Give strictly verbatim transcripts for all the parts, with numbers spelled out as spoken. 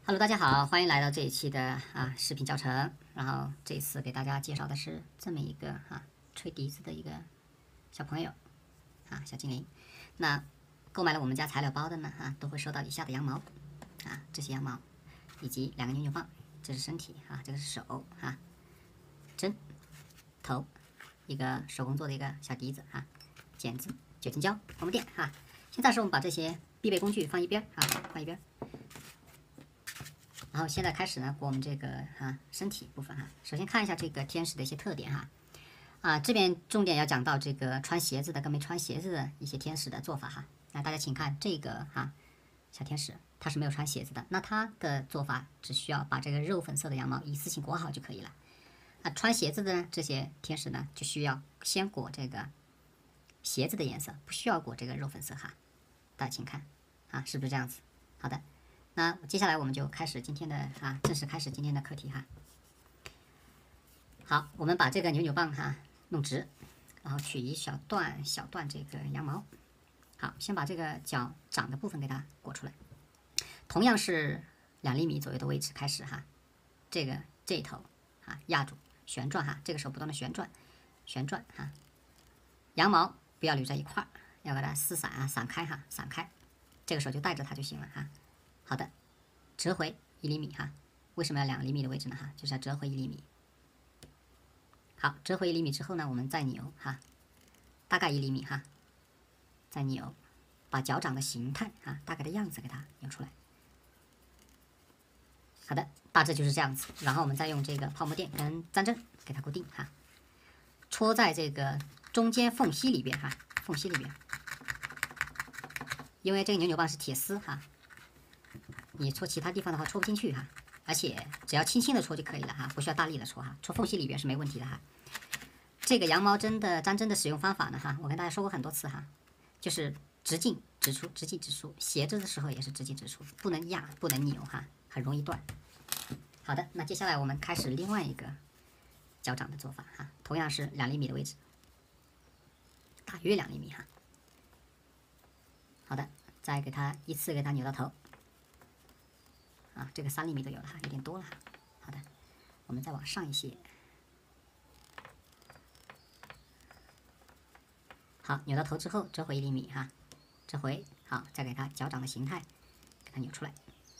Hello，大家好，欢迎来到这一期的啊视频教程。然后这一次给大家介绍的是这么一个啊吹笛子的一个小朋友啊小精灵。那购买了我们家材料包的呢啊都会收到以下的羊毛啊，这些羊毛以及两个扭扭棒，这是身体啊，这个是手啊，针头，一个手工做的一个小笛子啊，剪子、酒精胶、泡沫垫啊。现在是我们把这些必备工具放一边啊，放一边。然后现在开始呢，过我们这个啊身体部分哈。首先看一下这个天使的一些特点哈。啊，这边重点要讲到这个穿鞋子的跟没穿鞋子的一些天使的做法哈。那大家请看这个哈小天使，它是没有穿鞋子的。那它的做法只需要把这个肉粉色的羊毛一次性裹好就可以了。啊，穿鞋子的这些天使呢，就需要先裹这个鞋子的颜色，不需要裹这个肉粉色哈。大家请看啊，是不是这样子？好的。那接下来我们就开始今天的啊，正式开始今天的课题哈。好，我们把这个扭扭棒哈弄直，然后取一小段小段这个羊毛。好，先把这个脚掌的部分给它裹出来，同样是两厘米左右的位置开始哈。这个这一头啊压住，旋转哈，这个手不断的旋转，旋转哈。羊毛不要捋在一块儿，要把它撕散啊，散开哈，散开。这个手就带着它就行了哈。好的，折回一厘米哈。为什么要两厘米的位置呢？哈，就是要折回一厘米。好，折回一厘米之后呢，我们再扭哈，大概一厘米哈，再扭，把脚掌的形态啊，大概的样子给它扭出来。好的，大致就是这样子。然后我们再用这个泡沫垫跟粘针给它固定哈，戳在这个中间缝隙里边哈，缝隙里边，因为这个扭扭棒是铁丝哈。你戳其他地方的话戳不进去哈，而且只要轻轻的戳就可以了哈，不需要大力的戳哈，戳缝隙里边是没问题的哈。这个羊毛针的粘针的使用方法呢哈，我跟大家说过很多次哈，就是直进直出，直进直出，斜着的时候也是直进直出，不能压，不能扭哈，很容易断。好的，那接下来我们开始另外一个脚掌的做法哈，同样是两厘米的位置，大约两厘米哈。好的，再给它依次给它扭到头。啊，这个三厘米都有了哈，有点多了。好的，我们再往上一些。好，扭到头之后折回一厘米哈，折回好，再给它脚掌的形态给它扭出来。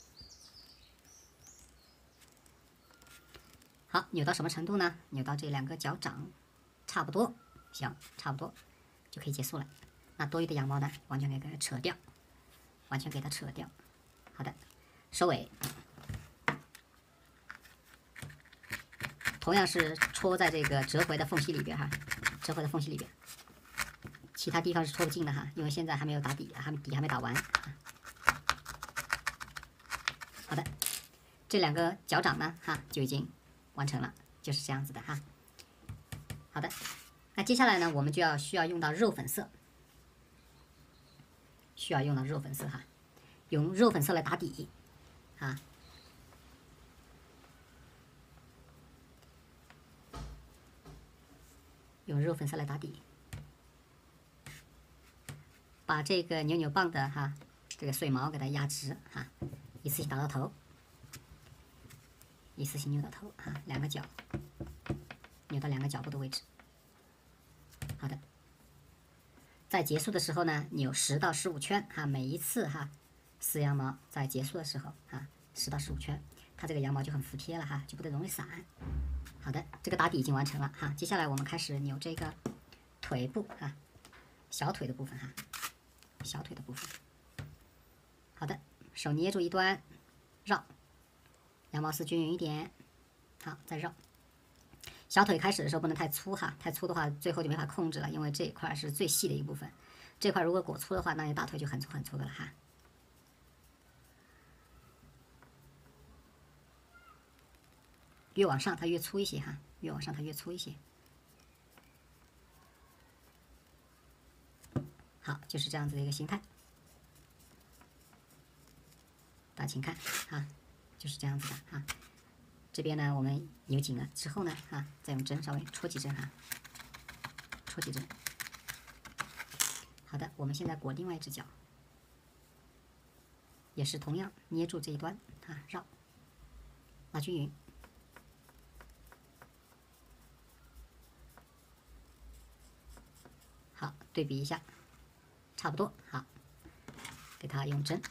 好，扭到什么程度呢？扭到这两个脚掌差不多，行，差不多就可以结束了。那多余的羊毛呢，完全给它扯掉，完全给它扯掉。好的。收尾，同样是戳在这个折回的缝隙里边哈，折回的缝隙里边，其他地方是戳不进的哈，因为现在还没有打底，还没底还没打完。好的，这两个脚掌呢哈就已经完成了，就是这样子的哈。好的，那接下来呢，我们就要需要用到肉粉色，需要用到肉粉色哈，用肉粉色来打底。啊，用肉粉色来打底，把这个扭扭棒的哈这个碎毛给它压直哈，一次性打到头，一次性扭到头哈，两个角扭到两个脚部的位置。好的，在结束的时候呢，扭十到十五圈哈，每一次哈。撕羊毛在结束的时候啊，十到十五圈，它这个羊毛就很服帖了哈，就不得容易散。好的，这个打底已经完成了哈，接下来我们开始扭这个腿部啊，小腿的部分哈，小腿的部分。好的，手捏住一端，绕，羊毛丝均匀一点，好，再绕。小腿开始的时候不能太粗哈，太粗的话最后就没法控制了，因为这一块是最细的一部分，这块如果裹粗的话，那你大腿就很粗很粗的了哈。越往上它越粗一些哈，越往上它越粗一些。好，就是这样子的一个形态。大家请看啊，就是这样子的哈。这边呢，我们扭紧了之后呢，啊，再用针稍微戳几针哈，戳几针。好的，我们现在裹另外一只脚，也是同样捏住这一端啊，绕拉均匀。好，对比一下，差不多。好，给它用针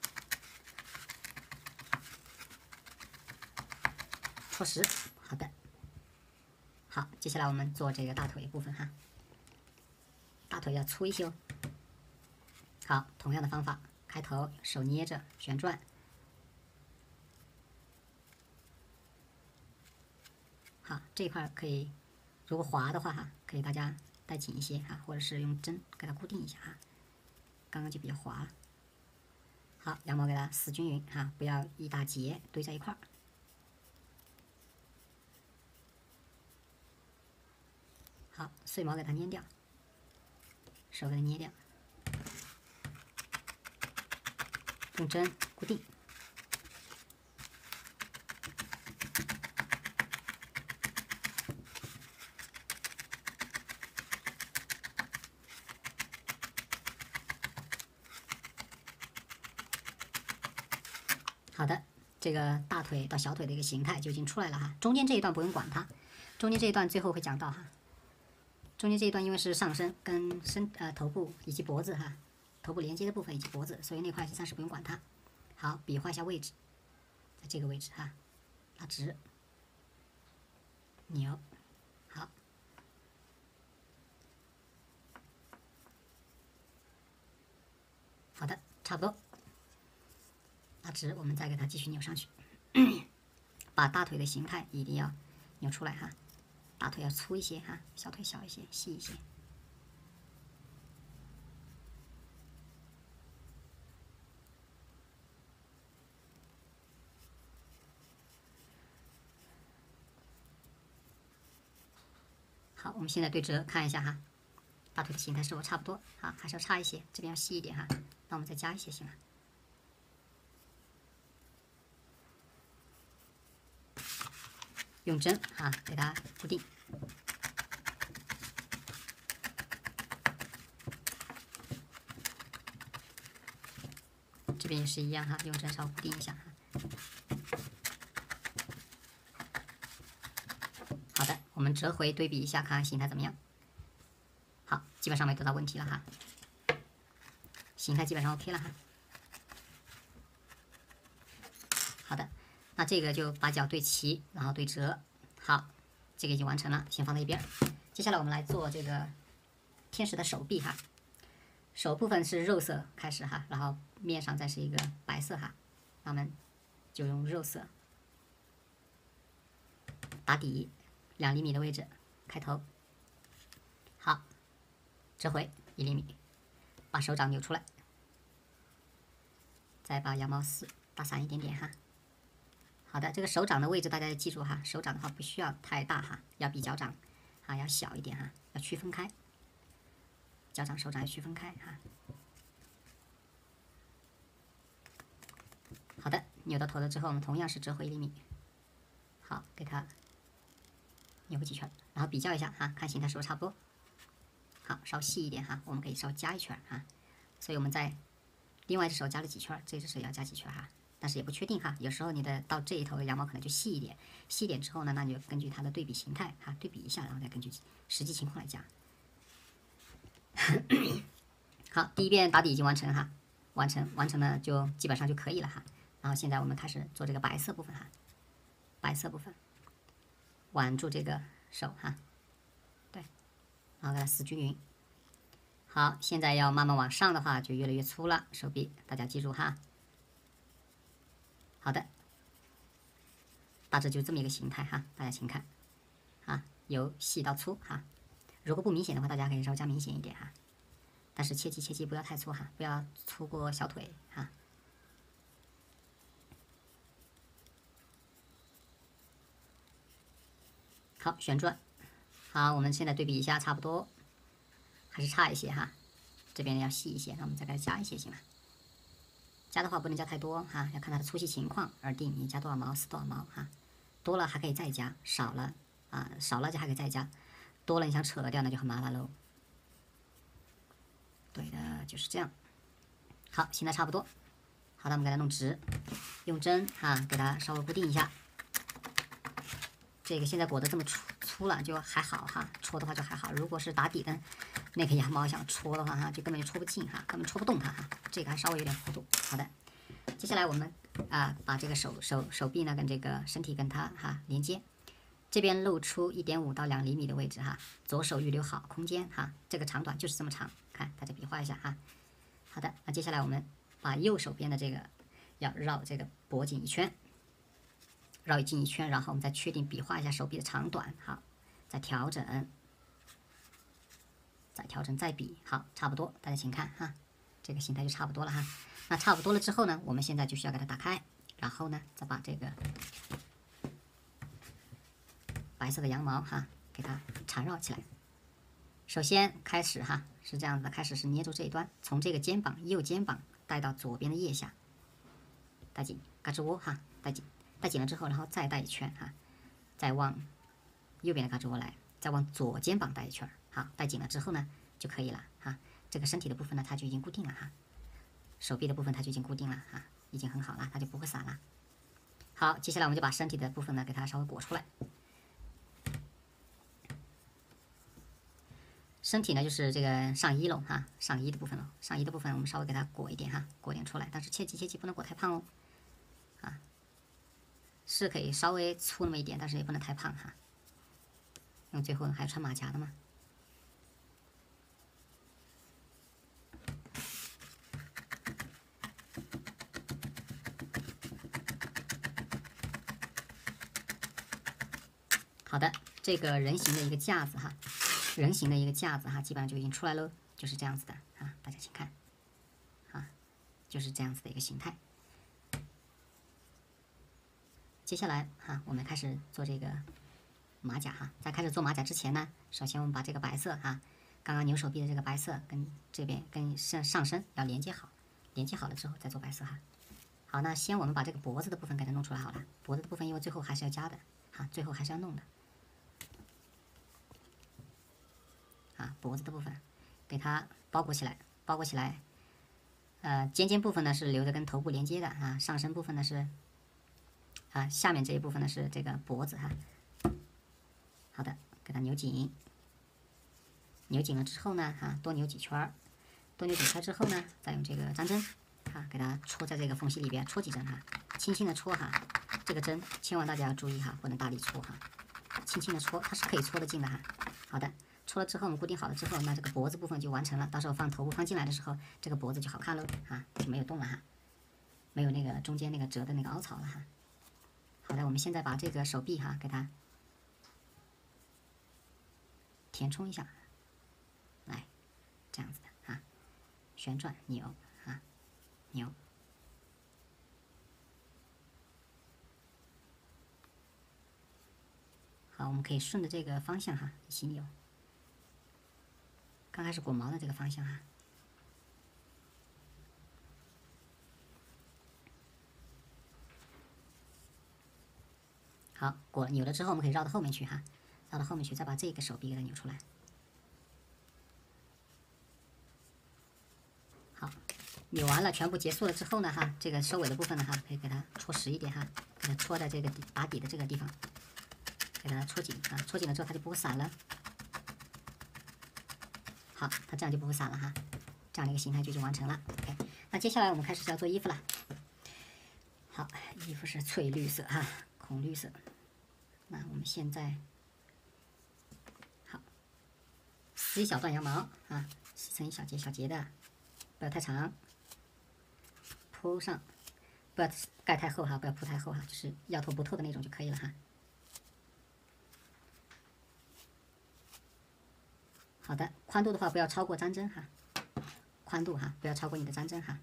戳实。好的。好，接下来我们做这个大腿部分哈。大腿要粗一些哦。好，同样的方法，开头手捏着旋转。好，这一块可以，如果滑的话哈，可以大家带紧一些哈，或者是用针给它固定一下哈。刚刚就比较滑。好，羊毛给它撕均匀哈，不要一大截堆在一块儿。好，碎毛给它捏掉，手给它捏掉，用针固定。好的，这个大腿到小腿的一个形态就已经出来了哈。中间这一段不用管它，中间这一段最后会讲到哈。中间这一段因为是上身跟身呃头部以及脖子哈，头部连接的部分以及脖子，所以那块暂时不用管它。好，比划一下位置，在这个位置哈，拉直，扭，好，好的，差不多。拉直，我们再给它继续扭上去，把大腿的形态一定要扭出来哈。大腿要粗一些哈，小腿小一些，细一些。好，我们现在对折看一下哈，大腿的形态是否差不多？好，还是要差一些，这边要细一点哈。那我们再加一些行了。用针啊给它固定。这边也是一样哈，用针稍微固定一下哈。好的，我们折回对比一下，看看形态怎么样。好，基本上没多大问题了哈，形态基本上 OK 了哈。好的，那这个就把脚对齐，然后对折。好，这个已经完成了，先放在一边。接下来我们来做这个天使的手臂哈。手部分是肉色开始哈，然后面上再是一个白色哈，那我们就用肉色打底两厘米的位置开头。好，折回一厘米，把手掌扭出来，再把羊毛丝打散一点点哈。好的，这个手掌的位置大家要记住哈，手掌的话不需要太大哈，要比脚掌啊要小一点哈，要区分开。脚掌、手掌要区分开哈。好的，扭到头了之后，我们同样是折回一厘米。好，给它扭个几圈，然后比较一下哈，看形态是不是差不多。好，稍细一点哈，我们可以稍加一圈哈。所以我们在另外一只手加了几圈，这只手也要加几圈哈。但是也不确定哈，有时候你的到这一头的羊毛可能就细一点，细一点之后呢，那你就根据它的对比形态哈，对比一下，然后再根据实际情况来加。好，第一遍打底已经完成哈，完成完成了就基本上就可以了哈。然后现在我们开始做这个白色部分哈，白色部分挽住这个手哈，对，然后给它撕均匀。好，现在要慢慢往上的话，就越来越粗了，手臂大家记住哈。好的，大致就这么一个形态哈，大家请看，啊，由细到粗哈。如果不明显的话，大家可以稍微加明显一点哈。但是切记切记不要太粗哈，不要粗过小腿哈。好，旋转。好，我们现在对比一下，差不多，还是差一些哈。这边要细一些，那我们再给它加一些行了。加的话不能加太多哈，要看它的粗细情况而定。你加多少毛撕多少毛哈，多了还可以再加，少了啊少了就还可以再加，多了你想扯掉那就很麻烦喽。对的，就是这样。好，现在差不多。好的，我们给它弄直，用针哈给它稍微固定一下。 这个现在裹得这么粗粗了，就还好哈，戳的话就还好。如果是打底的那个羊毛想戳的话哈，就根本就戳不进哈，根本戳不动它哈。这个还稍微有点弧度。好的，接下来我们啊把这个手手手臂呢跟这个身体跟它哈连接，这边露出一点五到两厘米的位置哈，左手预留好空间哈，这个长短就是这么长，看大家比划一下哈。好的，那接下来我们把右手边的这个要绕这个脖颈一圈。绕进一圈，然后我们再确定比划一下手臂的长短，好，再调整，再调整，再比，好，差不多，大家请看哈，这个形态就差不多了哈。那差不多了之后呢，我们现在就需要给它打开，然后呢，再把这个白色的羊毛哈给它缠绕起来。首先开始哈是这样子的，开始是捏住这一端，从这个肩膀右肩膀带到左边的腋下，带紧，胳肢窝哈，带紧。带紧了之后，然后再带一圈哈，再往右边的胳肢窝来，再往左肩膀带一圈，好，带紧了之后呢就可以了哈。这个身体的部分呢，它就已经固定了哈，手臂的部分它就已经固定了哈，已经很好了，它就不会散了。好，接下来我们就把身体的部分呢给它稍微裹出来。身体呢就是这个上衣喽哈，上衣的部分喽，上衣的部分我们稍微给它裹一点哈，裹点出来，但是切记切记不能裹太胖哦，啊。是可以稍微粗那么一点，但是也不能太胖哈。因为最后还穿马甲的嘛。好的，这个人形的一个架子哈，人形的一个架子哈，基本上就已经出来喽，就是这样子的啊，大家请看，啊，就是这样子的一个形态。接下来哈，我们开始做这个马甲哈。在开始做马甲之前呢，首先我们把这个白色哈，刚刚牛手臂的这个白色跟这边跟上上身要连接好，连接好了之后再做白色哈。好，那先我们把这个脖子的部分给它弄出来好了。脖子的部分因为最后还是要加的，哈，最后还是要弄的。啊，脖子的部分给它包裹起来，包裹起来。呃，尖尖部分呢是留着跟头部连接的啊，上身部分呢是。啊，下面这一部分呢是这个脖子哈。好的，给它扭紧，扭紧了之后呢，哈，多扭几圈儿，多扭几圈之后呢，再用这个粘针，哈，给它戳在这个缝隙里边，戳几针哈，轻轻的戳哈，这个针千万大家要注意哈，不能大力戳哈，轻轻的戳，它是可以戳得进的哈。好的，戳了之后我们固定好了之后，那这个脖子部分就完成了，到时候放头部放进来的时候，这个脖子就好看喽，啊，就没有动了哈，没有那个中间那个折的那个凹槽了哈。好的，我们现在把这个手臂哈给它填充一下，来，这样子的哈，旋转扭啊扭，好，我们可以顺着这个方向哈一起扭，刚开始裹毛的这个方向哈。好，裹扭了之后，我们可以绕到后面去哈，绕到后面去，再把这个手臂给它扭出来。好，扭完了，全部结束了之后呢，哈，这个收尾的部分呢，哈，可以给它戳实一点哈，给它戳在这个底打底的这个地方，给它戳紧啊，戳紧了之后它就不会散了。好，它这样就不会散了哈，这样的一个形态就已经完成了。OK， 那接下来我们开始要做衣服了。好，衣服是翠绿色哈，孔绿色。那我们现在好，撕一小段羊毛啊，撕成一小节小节的，不要太长，铺上，不要盖太厚哈，不要铺太厚哈，就是要透不透的那种就可以了哈。好的，宽度的话不要超过粘针哈，宽度哈不要超过你的粘针哈。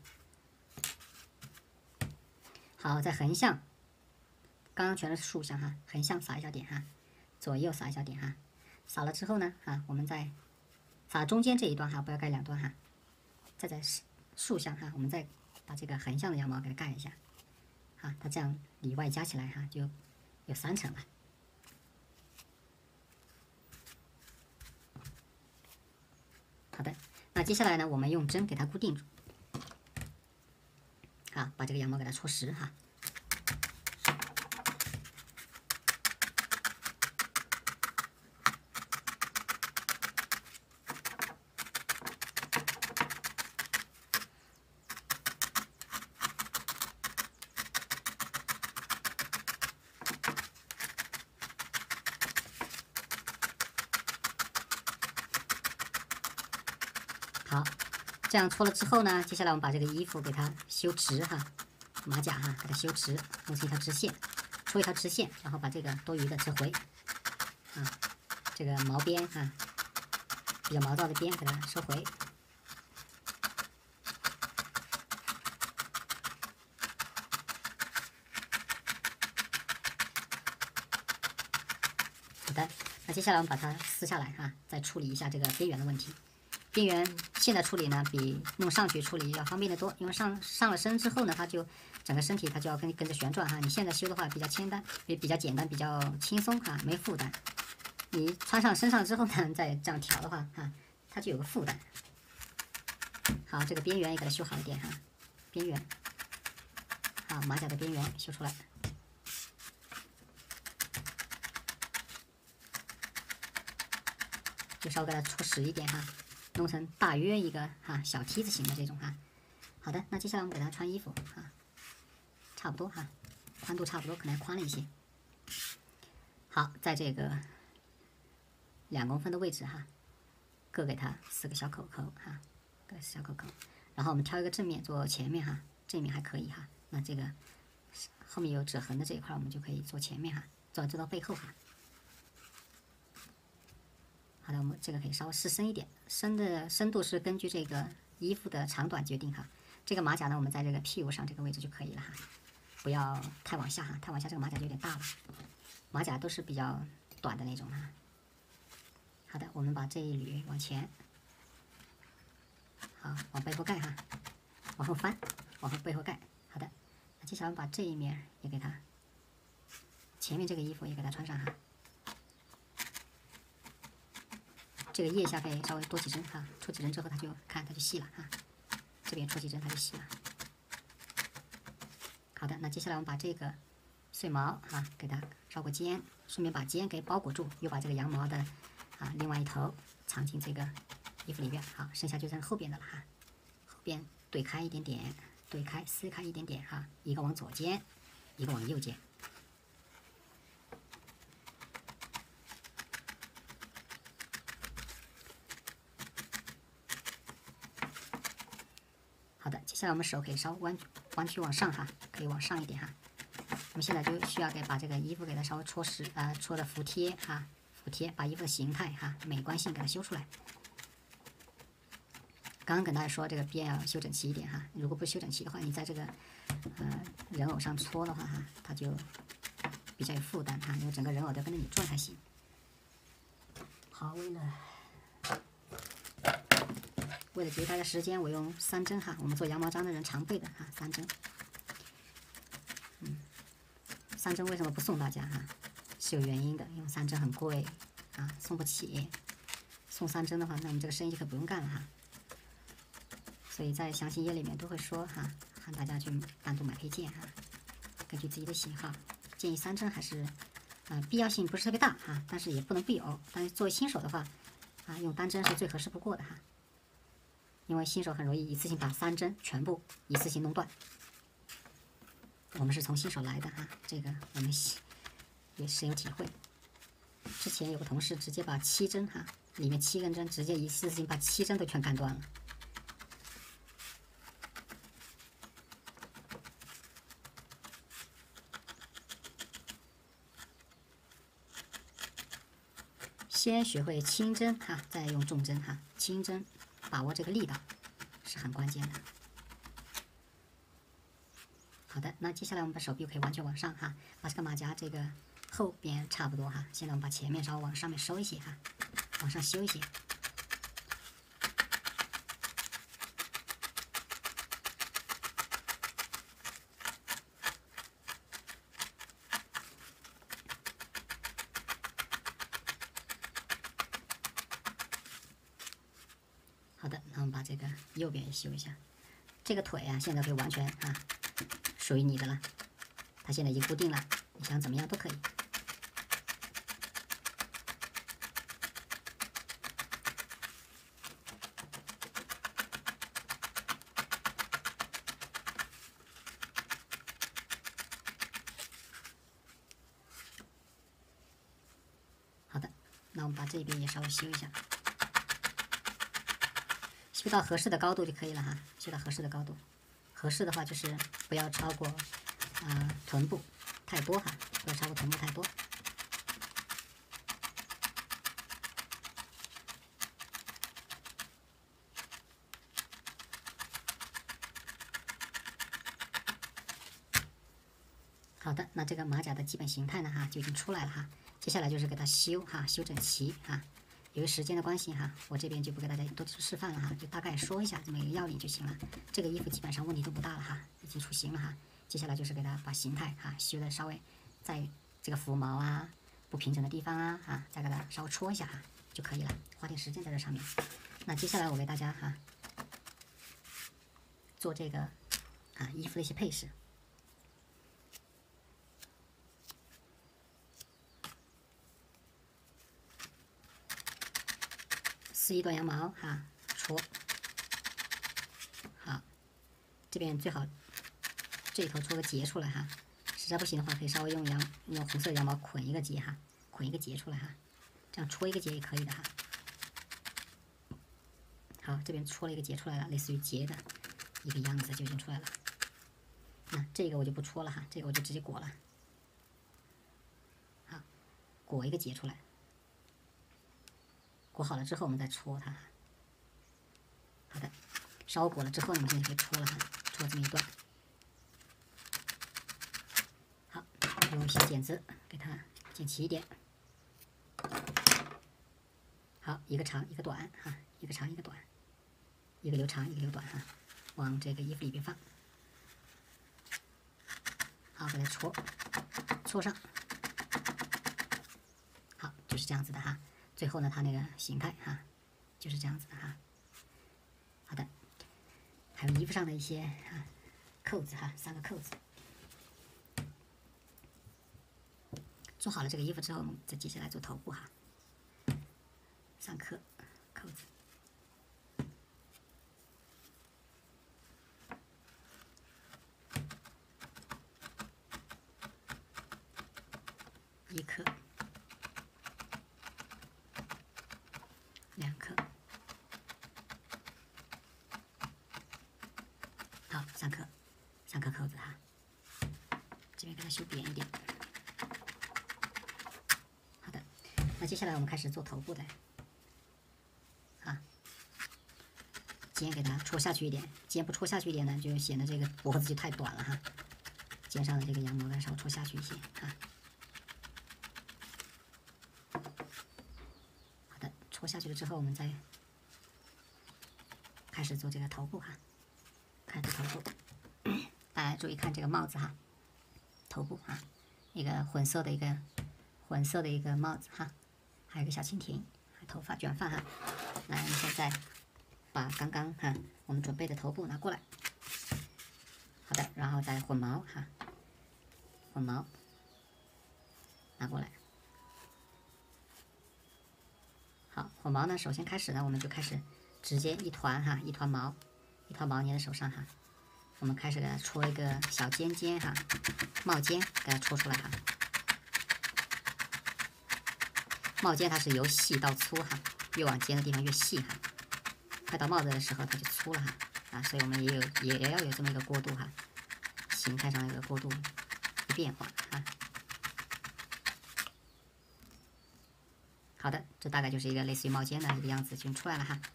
好，在横向。刚刚全是竖向哈，横向撒一小点哈，左右撒一小点哈，撒了之后呢，哈，我们再撒中间这一段哈，不要盖两端哈，再在竖向哈，我们再把这个横向的羊毛给它盖一下，啊，它这样里外加起来哈，就有三层了。好的，那接下来呢，我们用针给它固定住，好，把这个羊毛给它戳实哈。 这样搓了之后呢，接下来我们把这个衣服给它修直哈，马甲哈给它修直，弄成一条直线，戳一条直线，然后把这个多余的折回，啊，这个毛边啊，比较毛躁的边给它收回。好的，那接下来我们把它撕下来哈，再处理一下这个边缘的问题。边缘现在处理呢，比弄上去处理要方便得多，因为上上了身之后呢，它就整个身体它就要跟跟着旋转哈。你现在修的话比较简单，也比较简单，比较轻松哈，没负担。你穿上身上之后呢，再这样调的话哈，它就有个负担。好，这个边缘也给它修好一点哈，边缘，好，马甲的边缘修出来。就稍微给它戳实一点哈，弄成大约一个哈小梯子形的这种哈。好的，那接下来我们给它穿衣服哈，差不多哈，宽度差不多，可能还宽了一些。好，在这个两公分的位置哈，各给它四个小口口哈，各小口口。然后我们挑一个正面做前面哈，正面还可以哈。那这个后面有折痕的这一块，我们就可以做前面哈，做做到背后哈。好的，我们这个可以稍微试深一点，深的深度是根据这个衣服的长短决定哈。这个马甲呢，我们在这个屁股上这个位置就可以了哈，不要太往下哈，太往下这个马甲就有点大了。马甲都是比较短的那种哈。好的，我们把这一缕往前，好，往背后盖哈，往后翻，往后背后盖。好的，那接下来我们把这一面也给它，前面这个衣服也给它穿上哈。这个腋下可以稍微多几针哈，戳几针之后它就看它就细了哈，这边戳几针它就细了。好的，那接下来我们把这个碎毛哈给它绕过肩，顺便把肩给包裹住，又把这个羊毛的啊另外一头藏进这个衣服里边。好，剩下就剩后边的了哈，后边对开一点点，对开撕开一点点哈，一个往左肩，一个往右肩。好的，接下来我们手可以稍微弯弯曲往上哈，可以往上一点哈。我们现在就需要给把这个衣服给它稍微戳实啊、呃，戳的服帖哈，服帖，把衣服的形态哈、美观性给它修出来。刚刚跟大家说这个边要修整齐一点哈，如果不修整齐的话，你在这个呃人偶上搓的话哈，它就比较有负担哈，因为整个人偶都跟着你转才行。好，为了。为了节约大家时间，我用三针哈，我们做羊毛毡的人常备的哈，三针。嗯，三针为什么不送大家哈？是有原因的，因为三针很贵啊，送不起。送三针的话，那我们这个生意就可不用干了哈。所以在详情页里面都会说哈，喊大家去单独买配件哈，根据自己的喜好，建议三针还是，呃，必要性不是特别大哈，但是也不能必有。但是作为新手的话，啊，用单针是最合适不过的哈。因为新手很容易一次性把三针全部一次性弄断。我们是从新手来的哈，这个我们也深有体会。之前有个同事直接把七针哈，里面七根针直接一次性把七针都全干断了。先学会轻针哈，再用重针哈，轻针。把握这个力道是很关键的。好的，那接下来我们把手臂可以完全往上哈，把这个马甲这个后边差不多哈。现在我们把前面稍微往上面收一些哈，往上修一些。好的，那我们把这个右边也修一下。这个腿啊，现在可以完全啊属于你的了，它现在已经固定了，你想怎么样都可以。好的，那我们把这边也稍微修一下。修修到合适的高度就可以了哈，修到合适的高度。合适的话就是不要超过啊、呃、臀部太多哈，不要超过臀部太多。好的，那这个马甲的基本形态呢哈就已经出来了哈，接下来就是给它修哈，修整齐哈。由于时间的关系哈，我这边就不给大家多示范了哈，就大概说一下这么一个要领就行了。这个衣服基本上问题都不大了哈，已经出型了哈。接下来就是给它把形态哈修的稍微在这个浮毛啊不平整的地方啊啊，再给它稍微戳一下哈就可以了，花点时间在这上面。那接下来我给大家哈做这个啊衣服的一些配饰。撕一段羊毛哈，戳，好，这边最好这一头戳个结出来哈，实在不行的话可以稍微用羊用红色的羊毛捆一个结哈，捆一个结出来哈，这样戳一个结也可以的哈。好，这边戳了一个结出来了，类似于结的一个样子就已经出来了。那这个我就不戳了哈，这个我就直接裹了，好，裹一个结出来。裹好了之后，我们再戳它。好的，稍微裹了之后，我们现在可以戳了哈，戳这么一段。好，用一些剪子给它剪齐一点。好，一个长一个短哈，一个长一个短，一个留长一个留短哈，往这个衣服里边放。好，给它戳，戳上。好，就是这样子的哈。最后呢，它那个形态哈，就是这样子的哈。好的，还有衣服上的一些啊扣子哈，三个扣子。做好了这个衣服之后，我们再接下来做头部哈，三颗扣子。一颗。两颗，好，三颗，三颗扣子哈，这边给它修扁一点。好的，那接下来我们开始做头部的，啊，肩给它戳下去一点，肩不戳下去一点呢，就显得这个脖子就太短了哈。肩上的这个羊毛呢，稍微戳下去一些啊。好的，戳下去了之后，我们再开始做这个头部哈，开始头部，大家注意看这个帽子哈，头部哈，一个混色的一个混色的一个帽子哈，还有一个小蜻蜓，头发卷发哈。来，我们现在把刚刚哈我们准备的头部拿过来，好的，然后再混毛哈，混毛拿过来。好，混毛呢，首先开始呢，我们就开始。直接一团哈，一团毛，一团毛粘在手上哈。我们开始给它戳一个小尖尖哈，帽尖给它戳出来哈。帽尖它是由细到粗哈，越往尖的地方越细哈。快到帽子的时候它就粗了哈，啊，所以我们也有也也要有这么一个过渡哈，形态上的一个过渡变化啊。好的，这大概就是一个类似于帽尖的一个样子，就出来了哈。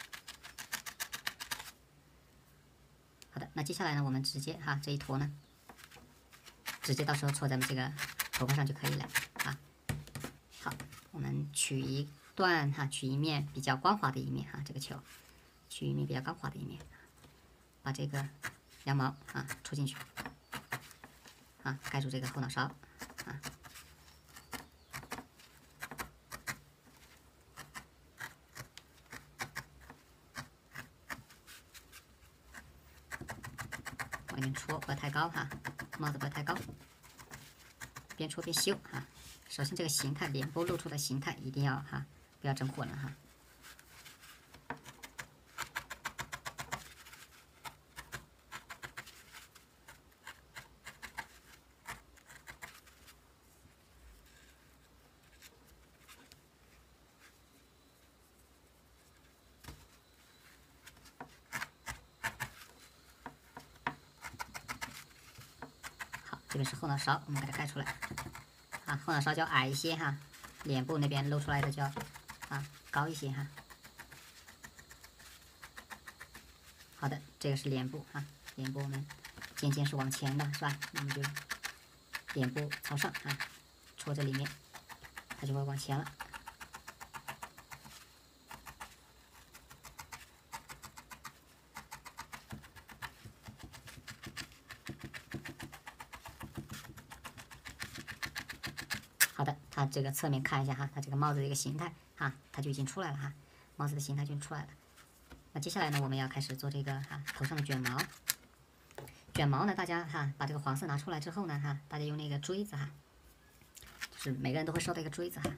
好的，那接下来呢，我们直接哈这一坨呢，直接到时候戳咱们这个头发上就可以了啊。好，我们取一段哈，取一面比较光滑的一面哈，这个球，取一面比较光滑的一面，把这个羊毛啊戳进去，啊盖住这个后脑勺啊。往里面戳，不要太高哈，帽子不要太高，边戳边修哈。首先这个形态，脸部露出的形态一定要哈，不要整混了哈。 这边是后脑勺，我们给它盖出来。啊，后脑勺就矮一些哈，脸部那边露出来的就要啊高一些哈。好的，这个是脸部啊，脸部我们尖尖是往前的，是吧？那么就脸部朝上啊，戳这里面，它就会往前了。好的，它这个侧面看一下哈，它这个帽子的一个形态啊，它就已经出来了哈，帽子的形态就出来了。那接下来呢，我们要开始做这个哈头上的卷毛。卷毛呢，大家哈把这个黄色拿出来之后呢哈，大家用那个锥子哈，就是每个人都会收到一个锥子哈。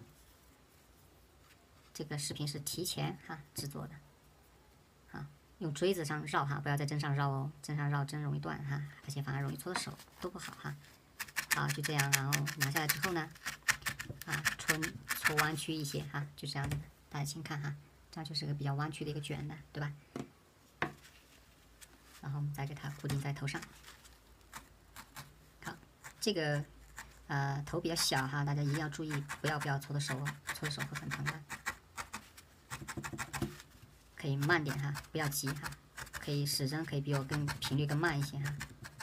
这个视频是提前哈制作的，啊，用锥子上绕哈，不要在针上绕哦，针上绕针容易断哈，而且反而容易搓到手，都不好哈。好，就这样，然后拿下来之后呢，啊，搓搓弯曲一些哈，就这样的，大家请看哈，这样就是个比较弯曲的一个卷的，对吧？然后我们再给它固定在头上。好，这个呃头比较小哈，大家一定要注意，不要不要搓的手哦，搓的手会很疼的。可以慢点哈，不要急哈，可以时针可以比我更频率更慢一些哈。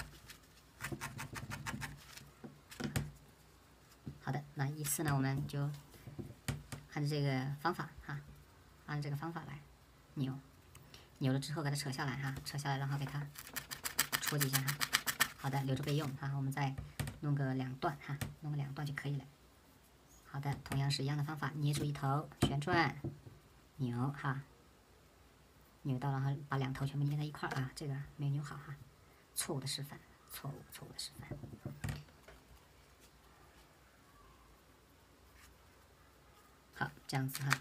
好的，那依次呢，我们就按照这个方法哈，按照这个方法来扭。扭了之后给它扯下来哈，扯下来然后给它戳几下哈。好的，留着备用哈。我们再弄个两段哈，弄个两段就可以了。好的，同样是一样的方法，捏住一头，旋转，扭哈，扭到然后把两头全部捏在一块儿啊，这个没有扭好哈，错误的示范，错误错误的示范。好，这样子哈。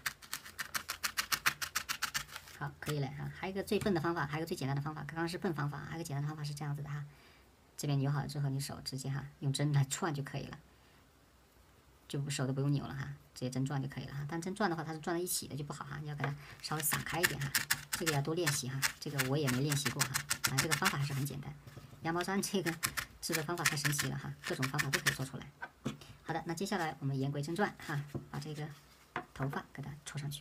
好，可以了哈。还有一个最笨的方法，还有一个最简单的方法。刚刚是笨方法，还有一个简单的方法是这样子的哈。这边扭好了之后，你手直接哈用针来串就可以了，就手都不用扭了哈，直接针转就可以了哈。但针转的话，它是转在一起的就不好哈，你要给它稍微撒开一点哈。这个要多练习哈，这个我也没练习过哈。啊，这个方法还是很简单。羊毛毡这个制作方法太神奇了哈，各种方法都可以做出来。好的，那接下来我们言归正传哈，把这个头发给它戳上去。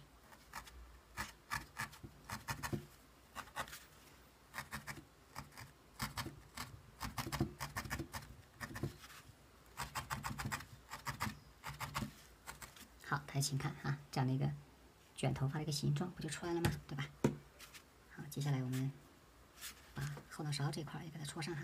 好，大家请看啊，这样的一个卷头发的一个形状不就出来了吗？对吧？好，接下来我们把后脑勺这块也给它戳上哈。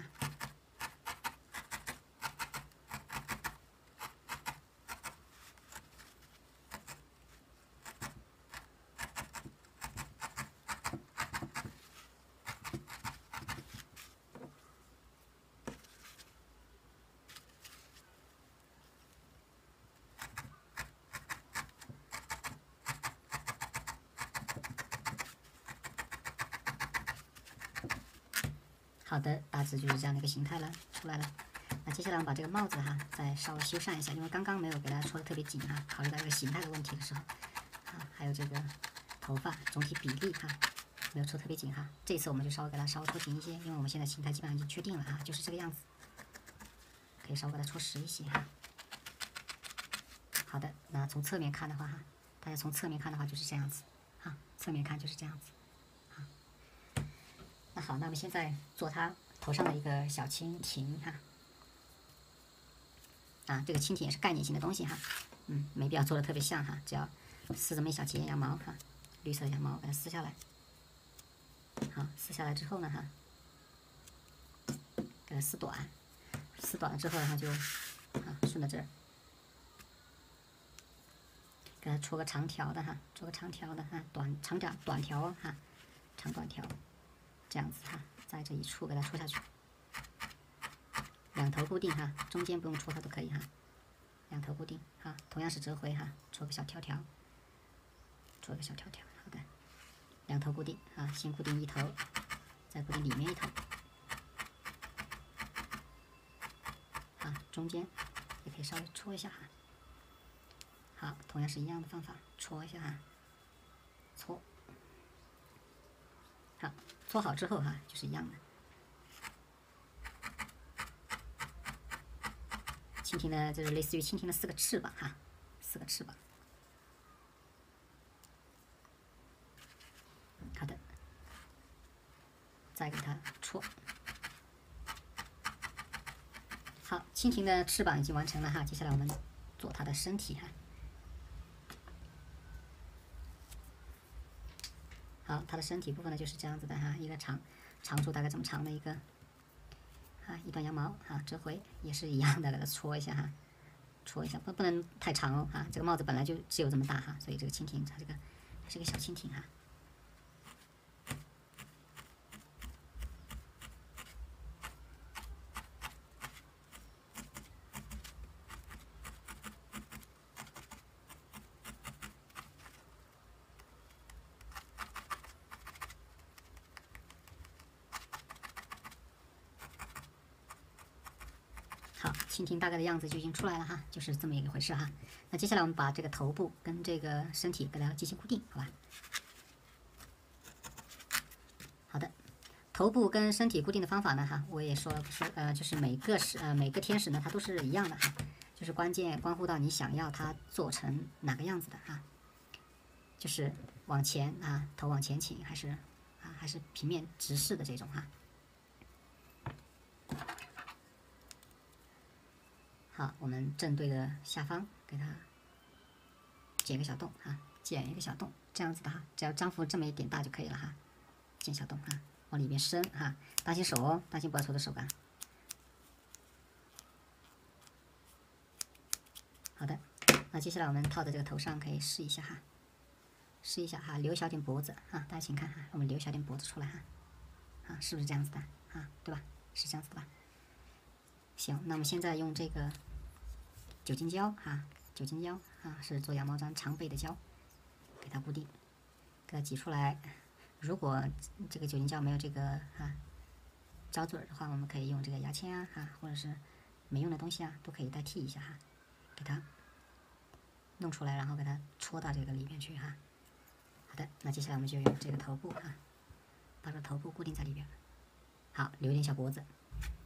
好的，大致就是这样的一个形态了，出来了。那接下来我们把这个帽子哈，再稍微修缮一下，因为刚刚没有给它戳的特别紧哈，考虑到这个形态的问题的时候，啊，还有这个头发总体比例哈，没有戳特别紧哈。这次我们就稍微给它稍微戳紧一些，因为我们现在形态基本上已经确定了哈，就是这个样子，可以稍微给它戳实一些哈。好的，那从侧面看的话哈，大家从侧面看的话就是这样子，哈，侧面看就是这样子。那好，那我们现在做它头上的一个小蜻蜓哈，啊，这个蜻蜓也是概念性的东西哈，嗯，没必要做的特别像哈，只要撕这么一小节羊毛哈，绿色的羊毛把它撕下来，好，撕下来之后呢哈，给它撕短，撕短了之后然后就啊顺着这儿，给它戳个长条的哈，戳个长条的哈，短长条短条哈，长短条。这样子哈，在这一处给它戳下去，两头固定哈，中间不用戳它都可以哈，两头固定哈，同样是折回哈，戳个小条条，戳个小条条，好的，两头固定啊，先固定一头，再固定里面一头，啊，中间也可以稍微戳一下哈，好，同样是一样的方法，戳一下哈，搓。好，搓好之后哈，就是一样的。 蜻蜓的，就是类似于蜻蜓的四个翅膀哈，四个翅膀。好的，再给它戳。好，蜻蜓的翅膀已经完成了哈，接下来我们做它的身体哈。好，它的身体部分呢就是这样子的哈，一个长长处大概这么长的一个啊一段羊毛啊，这回也是一样的，给它戳一下哈，戳一下，不不能太长哦哈，这个帽子本来就只有这么大哈，所以这个蜻蜓它这个还是个小蜻蜓哈。好，蜻蜓大概的样子就已经出来了哈，就是这么一个回事哈。那接下来我们把这个头部跟这个身体给它进行固定，好吧？好的，头部跟身体固定的方法呢哈，我也说了说呃，就是每个是呃每个天使呢它都是一样的哈，就是关键关乎到你想要它做成哪个样子的哈，就是往前啊，头往前倾还是啊还是平面直视的这种哈。好，我们正对着下方给它剪个小洞哈，剪一个小洞，这样子的哈，只要张幅这么一点大就可以了哈。剪小洞哈，往里面伸哈，当心手哦，当心不要戳到手感。好的，那接下来我们套在这个头上，可以试一下哈，试一下哈，留小点脖子哈，大家请看哈，我们留小点脖子出来哈，啊，是不是这样子的啊？对吧？是这样子的吧？行，那我们现在用这个酒精胶哈，酒精胶啊是做羊毛毡常备的胶，给它固定，给它挤出来。如果这个酒精胶没有这个啊胶嘴的话，我们可以用这个牙签啊哈，或者是没用的东西啊，都可以代替一下哈，给它弄出来，然后给它戳到这个里面去哈。好的，那接下来我们就用这个头部哈，把这个头部固定在里边。好，留一点小脖子。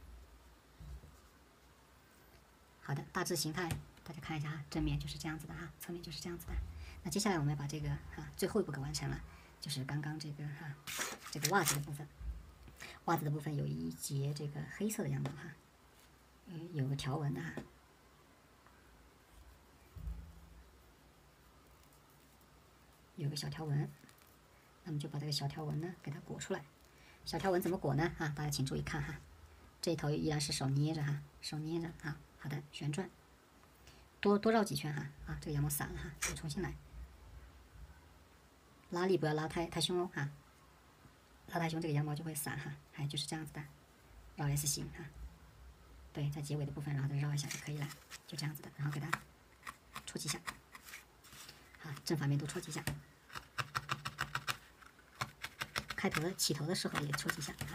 好的，大致形态大家看一下哈，正面就是这样子的哈，侧面就是这样子的。那接下来我们要把这个哈最后一步给完成了，就是刚刚这个哈这个袜子的部分，袜子的部分有一节这个黑色的羊毛哈，嗯，有个条纹的哈，有个小条纹，那么就把这个小条纹呢给它裹出来。小条纹怎么裹呢？哈，大家请注意看哈，这一头依然是手捏着哈，手捏着啊。好的，旋转，多多绕几圈哈，啊，这个羊毛散了哈，我重新来，拉力不要拉太太凶哦哈，拉太凶这个羊毛就会散哈，哎，就是这样子的，绕 S 型哈，对，在结尾的部分然后再绕一下就可以了，就这样子的，然后给它戳几下，好，正反面都戳几下，开头的起头的时候也戳几下啊。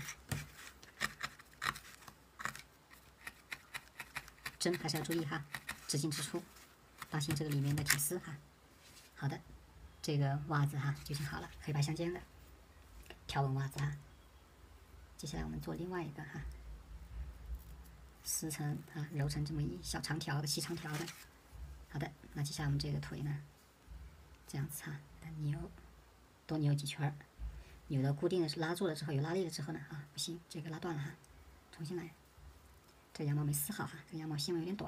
针还是要注意哈，直进直出，当心这个里面的铁丝哈。好的，这个袜子哈就已经好了，黑白相间的条纹袜子哈。接下来我们做另外一个哈，撕成啊揉成这么一小长条的细长条的。好的，那接下来我们这个腿呢，这样子哈，给它扭，多扭几圈儿，扭到固定的是拉住了之后有拉力了之后呢啊不行，这个拉断了哈，重新来。这羊毛没撕好哈，这羊毛纤维有点短。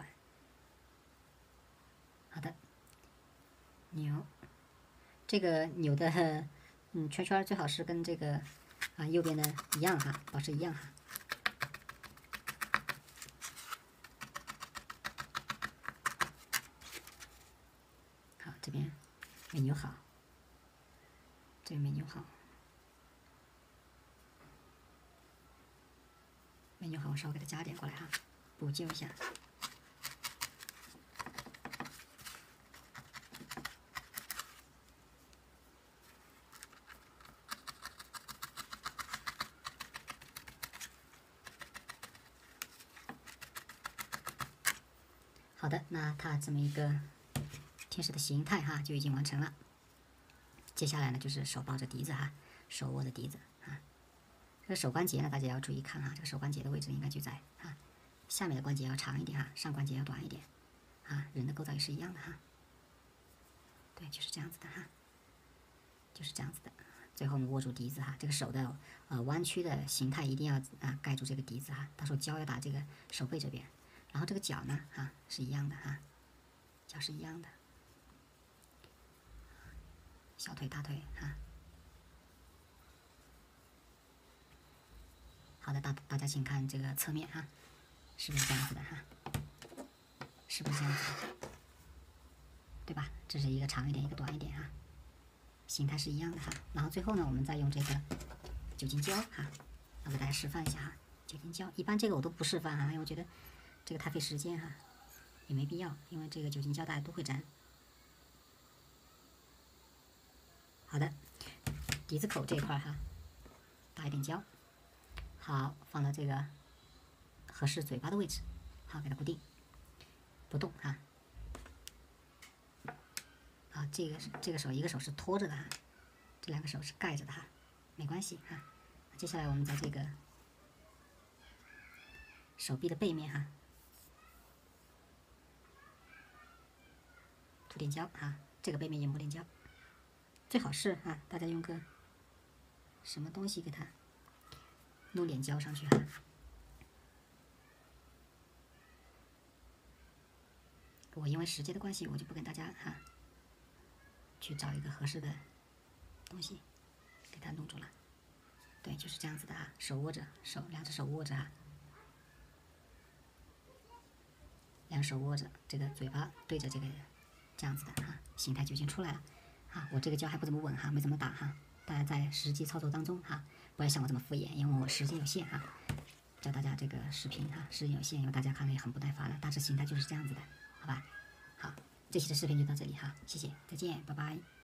好的，扭，这个扭的嗯圈圈最好是跟这个啊右边的一样哈，保持一样哈。好，这边没扭好，这边没扭好。没扭好，我稍微给它加点过来哈，补救一下。好的，那它这么一个天使的形态哈就已经完成了。接下来呢就是手抱着笛子哈，手握着笛子啊。这个手关节呢大家要注意看哈，这个手关节的位置应该就在啊下面的关节要长一点哈，上关节要短一点，啊，人的构造也是一样的哈。对，就是这样子的哈，就是这样子的。最后我们握住笛子哈，这个手的呃弯曲的形态一定要啊盖住这个笛子哈，到时候胶要打这个手背这边，然后这个脚呢哈是一样的哈，脚是一样的，小腿大腿哈。好的，大大家请看这个侧面哈，是不是这样子的哈？是不是这样子的？对吧？这是一个长一点，一个短一点哈，形态是一样的哈。然后最后呢，我们再用这个酒精胶哈，我给大家示范一下哈。酒精胶，一般这个我都不示范哈，因为我觉得这个太费时间哈，也没必要，因为这个酒精胶大家都会粘。好的，笛子口这一块哈，打一点胶，好，放到这个合适嘴巴的位置，好，给它固定，不动哈。啊，这个这个手一个手是托着的哈，这两个手是盖着的哈，没关系哈。接下来我们在这个手臂的背面哈，涂点胶哈，这个背面也抹点胶，最好是啊，大家用个什么东西给它弄点胶上去哈。我因为时间的关系，我就不跟大家哈。去找一个合适的东西，给它弄住了。对，就是这样子的啊，手握着，手两只手握着啊，两手握着，这个嘴巴对着这个，这样子的哈，形态就已经出来了。啊，我这个胶还不怎么稳哈，没怎么打哈，大家在实际操作当中哈，不要像我这么敷衍，因为我时间有限哈，教大家这个视频哈，时间有限，因为大家看了也很不耐烦了，大致形态就是这样子的，好吧？好。这期的视频就到这里哈，谢谢，再见，拜拜。